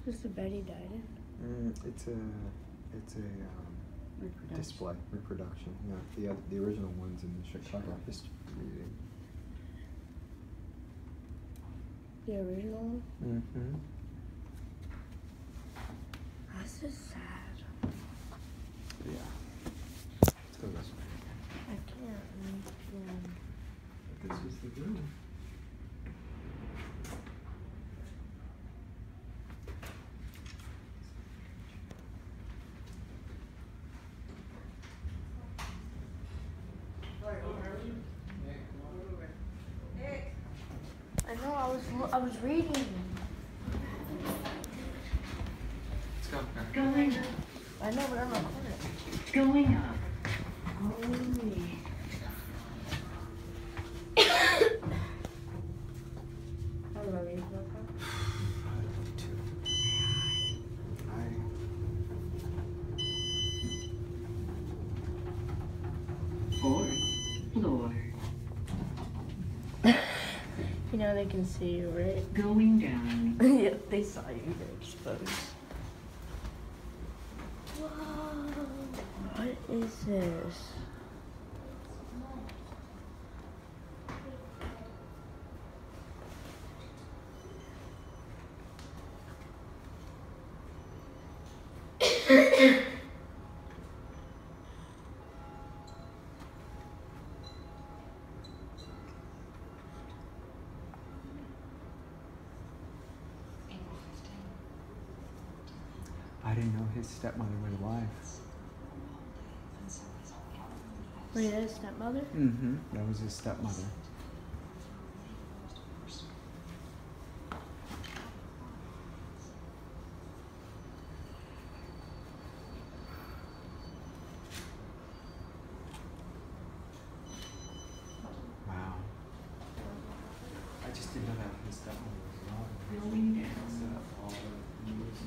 This is a bed he died in? It's a display, reproduction. Yeah, the original one's in the Chicago History Museum. The original one? Mm-hmm. That's just sad. Yeah. Let's go this way. I can't. But this was the good one. I know, I was reading. Let's go. Going up. I know, but I'm recording. Going up. Holy. I love you, Papa. I love you too. Fourth floor. You know they can see you, right? Going down. Yeah, they saw you. You're exposed. Whoa. What is this? I didn't know his stepmother was alive. Wait, that's stepmother? Mm-hmm. That was his stepmother. Wow. I just didn't know that his stepmother was alive. Going down. All the news and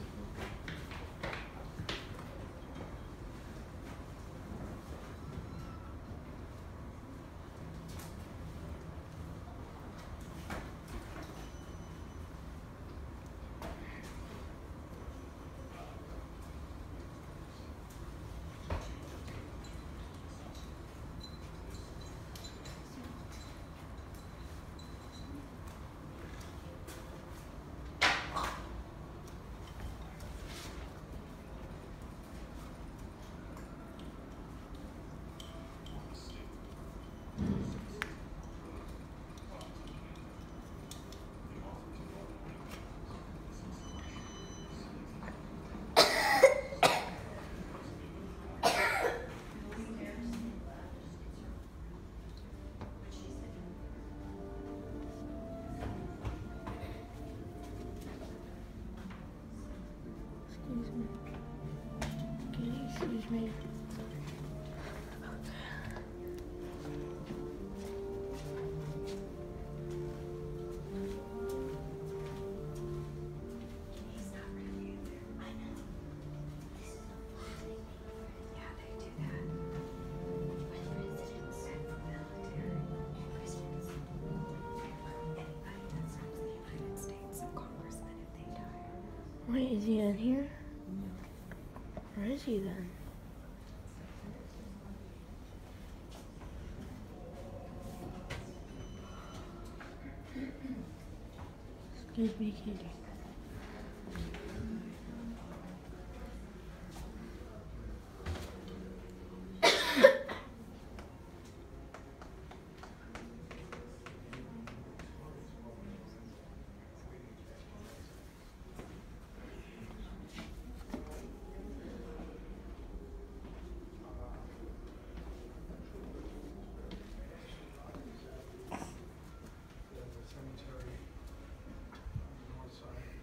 Excuse me. Wait, is he in here? Where is he then? Excuse me, Katie. Cemetery on the north side.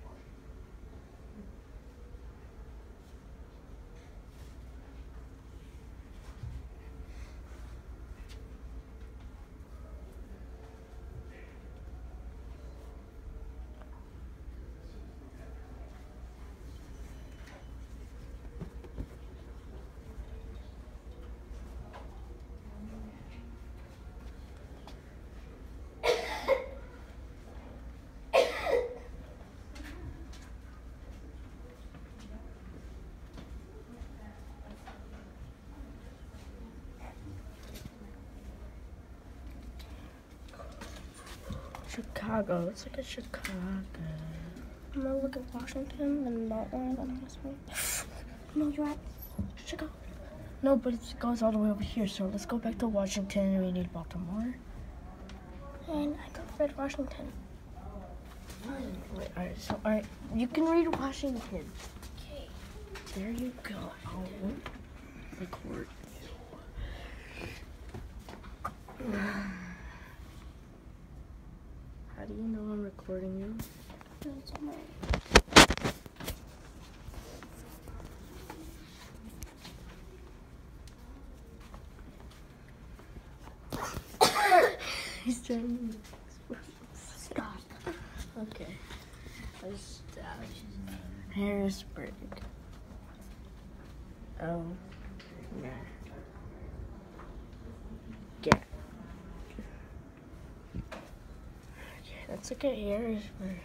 Chicago. Let's look at Chicago. I'm gonna look at Washington and that one on this one. No, you're at Chicago. No, but it goes all the way over here. So let's go back to Washington. We need Baltimore. And I could read Washington. Wait, all right. You can read Washington. Okay. There you go. I'll record you. How do you know I'm recording you? It's on my- He's trying. Stop. Okay. Let's Harrisburg. Oh, nah. Yeah. Okay, let's look at Harrisburg.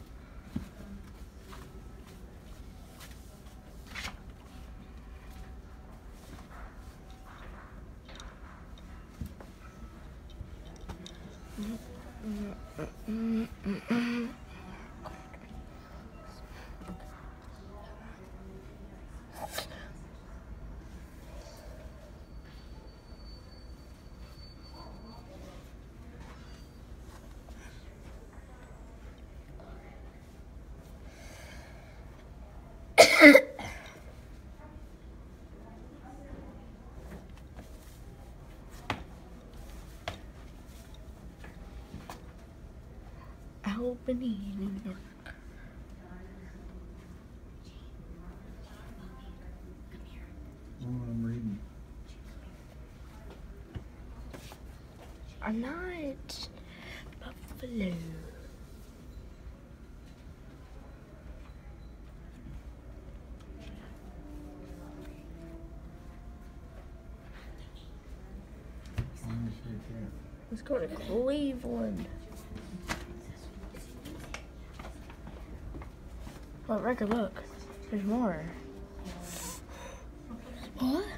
Albany, New York. I'm reading. I'm not Buffalo. Let's go to Cleveland. Oh, record, look. There's more. What?